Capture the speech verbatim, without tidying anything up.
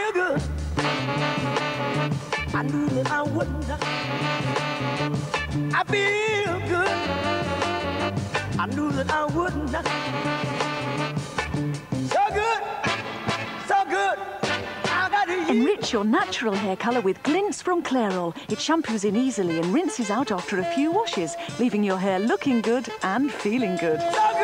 feel good. I knew that I wouldn't. I feel good. I knew that I wouldn't. So good, so good. I got to use. Enrich your natural hair colour with Glints from Clarol. It shampoos in easily and rinses out after a few washes, leaving your hair looking good and feeling good. So